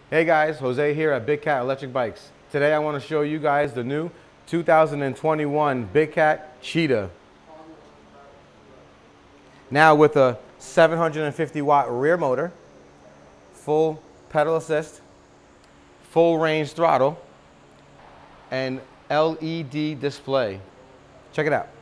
Hey guys, Jose here at Big Cat Electric Bikes. Today I want to show you guys the new 2021 Big Cat Cheetah. Now with a 750 watt rear motor, full pedal assist, full range throttle, and LED display. Check it out.